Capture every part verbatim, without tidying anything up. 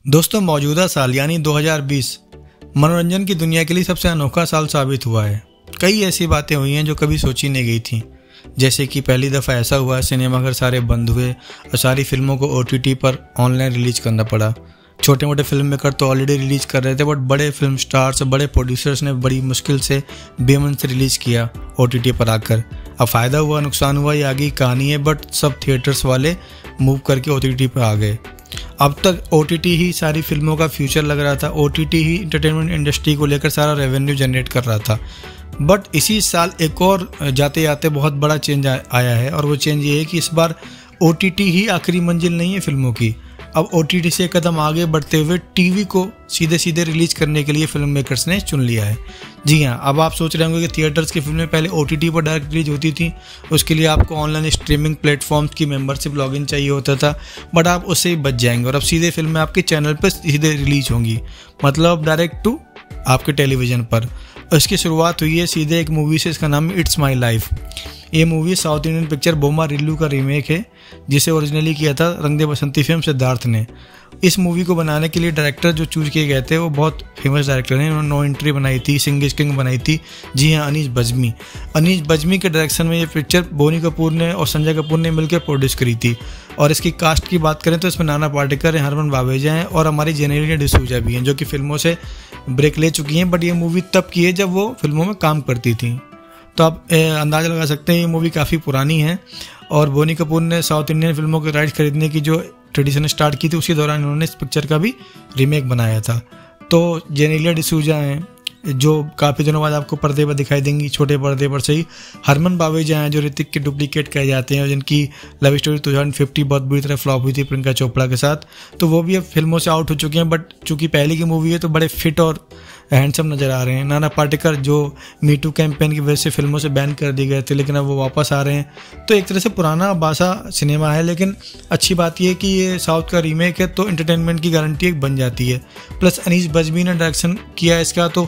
दोस्तों, मौजूदा साल यानी दो हज़ार बीस मनोरंजन की दुनिया के लिए सबसे अनोखा साल साबित हुआ है। कई ऐसी बातें हुई हैं जो कभी सोची नहीं गई थी। जैसे कि पहली दफ़ा ऐसा हुआ सिनेमाघर सारे बंद हुए और सारी फिल्मों को ओटीटी पर ऑनलाइन रिलीज करना पड़ा। छोटे मोटे फिल्म मेकर तो ऑलरेडी रिलीज कर रहे थे, बट बड़े फिल्म स्टार्स और बड़े प्रोड्यूसर्स ने बड़ी मुश्किल से बेमन से रिलीज़ किया ओटीटी पर आकर। अब फ़ायदा हुआ नुकसान हुआ ये आगे की कहानी है, बट सब थिएटर्स वाले मूव करके ओटीटी पर आ गए। अब तक ओटीटी ही सारी फिल्मों का फ्यूचर लग रहा था, ओटीटी ही एंटरटेनमेंट इंडस्ट्री को लेकर सारा रेवेन्यू जनरेट कर रहा था। बट इसी साल एक और जाते जाते बहुत बड़ा चेंज आया है, और वो चेंज ये है कि इस बार ओटीटी ही आखिरी मंजिल नहीं है फिल्मों की। अब ओटीटी से कदम आगे बढ़ते हुए टीवी को सीधे सीधे रिलीज करने के लिए फिल्म मेकर्स ने चुन लिया है। जी हाँ, अब आप सोच रहे होंगे कि थिएटर्स की फिल्में पहले ओटीटी पर डायरेक्ट रिलीज होती थी, उसके लिए आपको ऑनलाइन स्ट्रीमिंग प्लेटफॉर्म्स की मेंबरशिप लॉगिन चाहिए होता था, बट आप उससे ही बच जाएंगे और अब सीधे फिल्में आपके चैनल पर सीधे रिलीज होंगी, मतलब डायरेक्ट टू आपके टेलीविज़न पर। इसकी शुरुआत हुई है सीधे एक मूवी से, इसका नाम है इट्स माई लाइफ। ये movie south Indian picture Bommarillu का रीमेक है, जिसे ओरिजिनली किया था रंग दे बसंती फिल्म सिद्धार्थ ने। इस मूवी को बनाने के लिए डायरेक्टर जो चूज किए गए थे वो बहुत फेमस डायरेक्टर हैं। उन्होंने नो एंट्री बनाई थी, सिंग इज किंग बनाई थी। जी हाँ, अनीश बज्मी अनीश बज्मी के डायरेक्शन में ये पिक्चर बोनी कपूर ने और संजय कपूर ने मिलकर प्रोड्यूस करी थी। और इसकी कास्ट की बात करें तो इसमें नाना पाटेकर हैं, हरमन बावेजा हैं और हमारी जेनेलिया डिसूजा भी हैं, जो कि फिल्मों से ब्रेक ले चुकी हैं। बट ये मूवी तब की है जब वो फिल्मों में काम करती थी, तो आप अंदाज़ा लगा सकते हैं ये मूवी काफ़ी पुरानी है। और बोनी कपूर ने साउथ इंडियन फिल्मों के राइट्स खरीदने की जो ट्रेडिशन स्टार्ट की थी, उसी दौरान उन्होंने इस पिक्चर का भी रीमेक बनाया था। तो जेनेलिया डिसूजा हैं जो काफ़ी दिनों बाद आपको पर्दे पर दिखाई देंगी, छोटे पर्दे पर सही। हरमन बावेजा हैं जो ऋतिक के डुप्लीकेट कहे जाते हैं और जिनकी लव स्टोरी दो हज़ार पचास बहुत बुरी तरह फ्लॉप हुई थी प्रियंका चोपड़ा के साथ, तो वो भी अब फिल्मों से आउट हो चुके हैं। बट चूंकि पहले की मूवी है तो बड़े फिट और हैंडसम नज़र आ रहे हैं। नाना पाटेकर जो मीटू कैंपेन की वजह से फिल्मों से बैन कर दिए गए थे, लेकिन अब वो वापस आ रहे हैं। तो एक तरह से पुराना बासा सिनेमा है, लेकिन अच्छी बात यह है कि ये साउथ का रीमेक है तो एंटरटेनमेंट की गारंटी एक बन जाती है। प्लस अनीश बज्मी ने डायरेक्शन किया इसका, तो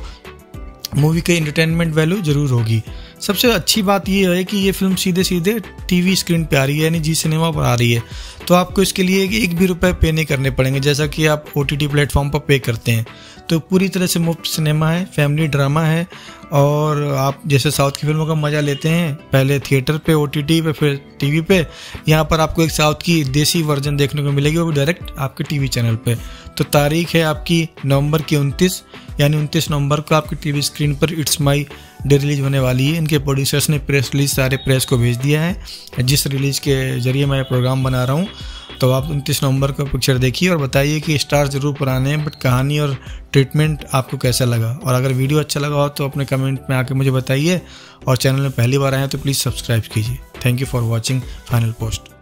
मूवी के एंटरटेनमेंट वैल्यू जरूर होगी। सबसे अच्छी बात यह है कि ये फिल्म सीधे सीधे टीवी स्क्रीन पे आ रही है, यानी जी सिनेमा पर आ रही है। तो आपको इसके लिए एक भी रुपए पे नहीं करने पड़ेंगे, जैसा कि आप ओटीटी प्लेटफॉर्म पर पे करते हैं। तो पूरी तरह से मुफ्त सिनेमा है, फैमिली ड्रामा है, और आप जैसे साउथ की फिल्मों का मज़ा लेते हैं पहले थिएटर पे, ओटीटी पे, फिर टीवी पे, यहाँ पर आपको एक साउथ की देसी वर्जन देखने को मिलेगी, वो भी डायरेक्ट आपके टीवी चैनल पे। तो तारीख है आपकी नवंबर की उनतीस, यानी उनतीस नवंबर को आपकी टीवी स्क्रीन पर इट्स माई डे रिलीज होने वाली है। इनके प्रोड्यूसर्स ने प्रेस रिलीज सारे प्रेस को भेज दिया है, जिस रिलीज के जरिए मैं प्रोग्राम बना रहा हूँ। तो आप उनतीस नवंबर को पिक्चर देखिए और बताइए कि स्टार जरूर पुराने हैं, बट कहानी और ट्रीटमेंट आपको कैसा लगा। और अगर वीडियो अच्छा लगा हो तो अपने कमेंट में आके मुझे बताइए, और चैनल में पहली बार आए हैं तो प्लीज़ सब्सक्राइब कीजिए। Thank you for watching final post.